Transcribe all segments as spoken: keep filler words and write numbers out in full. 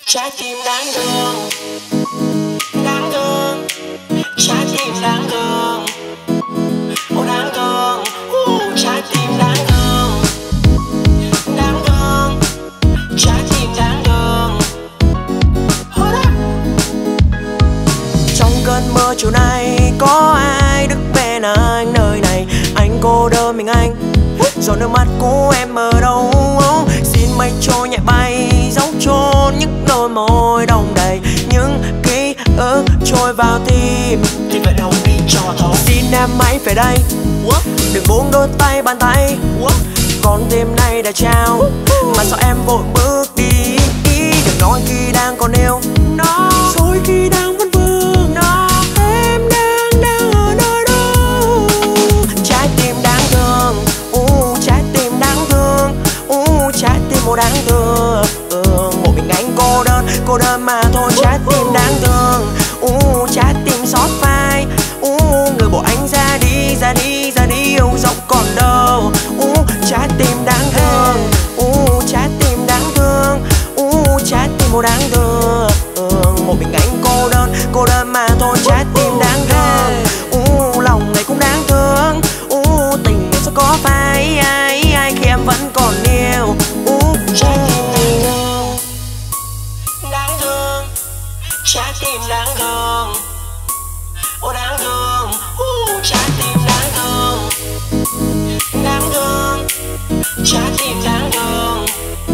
Trái tim đáng thương, đáng thương, trái tim đáng thương, ô đáng thương, uh, trái tim đáng thương, đáng thương, trái tim đáng thương. Trong cơn mơ chiều nay có ai đứng bên anh nơi này, anh cô đơn mình anh, giọt nước mắt của em ở đâu? Xin mây trôi nhẹ bay giấu chôn những đôi môi đông đầy những ký ức trôi vào tim. Thì phải đâu đi cho thôi. Xin em hãy về đây, đừng buông đôi tay bàn tay, con tim này đã trao mà sao em vội bước đi. Đừng nói khi đang còn yêu nó, rồi khi đang vẫn vương nó, em đang đang ở nơi đâu. Trái tim đáng thương, uh, trái tim đáng thương, uh, trái tim một đáng thương, uh, một mình anh cô đơn, cô đơn mà thôi. Trái tim đáng thương, uh, trái tim xót phai, uh, người bỏ anh ra đi, ra đi, ra đi, yêu dấu còn đâu. Uh, trái tim đáng thương, uh, trái tim đáng thương, uh, trái tim một đáng thương, uh, một mình anh cô đơn, cô đơn mà thôi. Trái tim đáng thương, uh, lòng này cũng đáng thương, uh, tình này sao có phải ai ai khi em vẫn còn yêu. Uh, trái tim đáng thương, đáng thương, trái tim đáng thương, ô đáng thương, uh, trái tim đáng thương, đáng thương, trái tim đáng thương.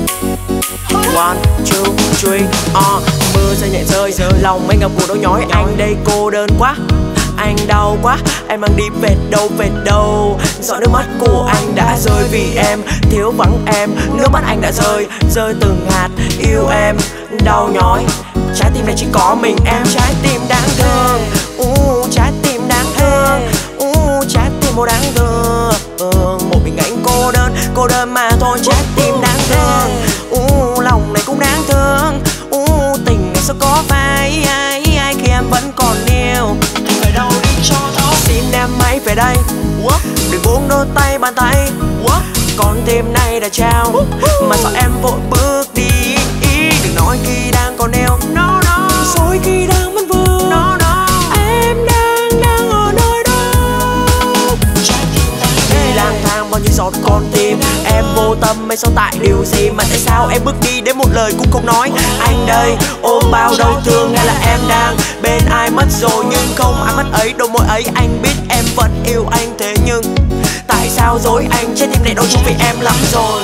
One, two, three, uh, mưa rơi nhẹ rơi, lòng anh ngập ngùi đau nhói. Anh đây cô đơn quá, anh đau quá, em mang đi về đâu về đâu. Giọt nước mắt của anh đã rơi vì em, thiếu vắng em, nước mắt anh đã rơi, rơi từng hạt yêu em, đau nhói. Trái tim này chỉ có mình em. Trái tim đáng thương, uh, trái tim đáng thương, uh, trái tim một đáng thương, uh, một mình anh cô đơn, cô đơn mà thôi. Trái tim đáng thương, uh, lòng này cũng đáng thương, uh, tình này sao có phải ai ai khi em vẫn còn yêu. Thì phải đâu đi cho thôi. Xin em hãy về đây, đừng buông đôi tay bàn tay, con tim này đã trao mà sao em vội bước đi. Đừng nói khi đang còn yêu nó, nó, rồi khi đang vẫn vương nó, nó, em đang đang ở nơi đâu. Đi lang thang bao nhiêu giọt con tim, em vô tâm hay sao tại điều gì mà tại sao em bước đi đến một lời cũng không nói. Anh đây ôm bao đau thương hay là em đang bên ai mất rồi, nhưng không ai mất ấy đôi môi ấy. Anh biết em vẫn yêu anh thế nhưng tại sao dối anh, trái tim này đau chung vì em lắm rồi.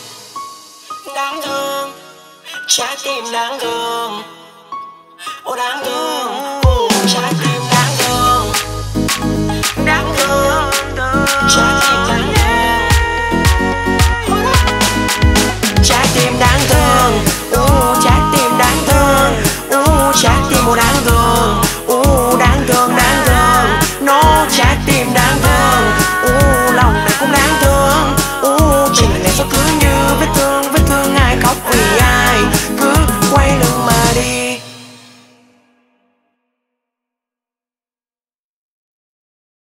Đáng thương, trái tim đáng thương, ô đáng thương, trái tim đáng thương, đáng thương, trái tim đáng thương, trái tim đáng thương, ô trái tim đáng thương, ô trái tim ô đáng thương.